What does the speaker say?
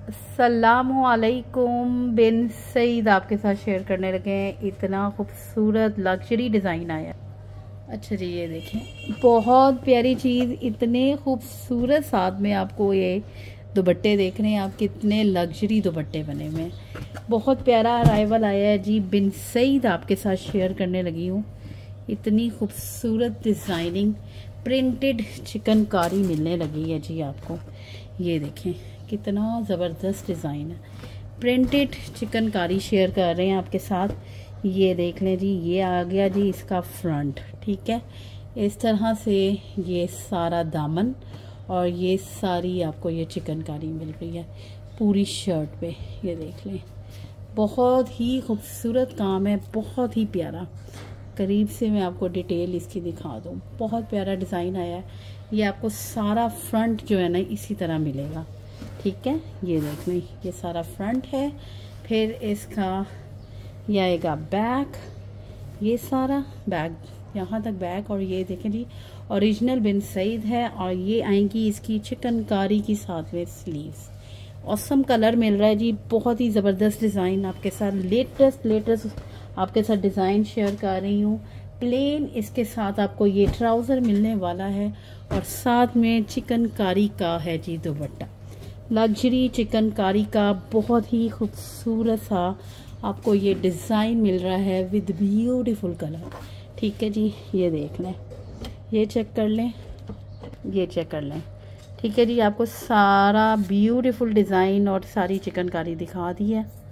अस्सलामु अलैकुम। बिन सईद आपके साथ शेयर करने लगे हैं। इतना खूबसूरत लग्जरी डिज़ाइन आया। अच्छा जी, ये देखें, बहुत प्यारी चीज़, इतने खूबसूरत साथ में आपको ये दुपट्टे देख रहे हैं आप, कितने लग्जरी दुपट्टे बने हुए हैं। बहुत प्यारा अराइवल आया है जी। बिन सईद आपके साथ शेयर करने लगी हूँ। इतनी खूबसूरत डिज़ाइनिंग प्रिंटेड चिकनकारी मिलने लगी है जी आपको। ये देखें कितना ज़बरदस्त डिज़ाइन है। प्रिंटेड चिकनकारी शेयर कर रहे हैं आपके साथ। ये देख लें जी, ये आ गया जी इसका फ्रंट। ठीक है, इस तरह से ये सारा दामन और ये सारी आपको ये चिकनकारी मिल रही है पूरी शर्ट पे। ये देख लें, बहुत ही खूबसूरत काम है, बहुत ही प्यारा। करीब से मैं आपको डिटेल इसकी दिखा दूँ। बहुत प्यारा डिज़ाइन आया है। ये आपको सारा फ्रंट जो है ना इसी तरह मिलेगा। ठीक है, ये देख लें, ये सारा फ्रंट है। फिर इसका ये आएगा बैक, ये सारा बैक यहाँ तक बैक। और ये देखें जी, ओरिजिनल बिन सईद है। और ये आएंगी इसकी चिकनकारी की साथ में स्लीव्स। ऑसम कलर मिल रहा है जी। बहुत ही ज़बरदस्त डिज़ाइन आपके साथ, लेटेस्ट आपके साथ डिज़ाइन शेयर कर रही हूँ। प्लेन इसके साथ आपको ये ट्राउज़र मिलने वाला है और साथ में चिकनकारी का है जी दुपट्टा। लग्जरी चिकनकारी का बहुत ही खूबसूरत सा आपको ये डिज़ाइन मिल रहा है विद ब्यूटीफुल कलर। ठीक है जी, ये देख लें, ये चेक कर लें, ये चेक कर लें। ठीक है जी, आपको सारा ब्यूटीफुल डिज़ाइन और सारी चिकनकारी दिखा दी है।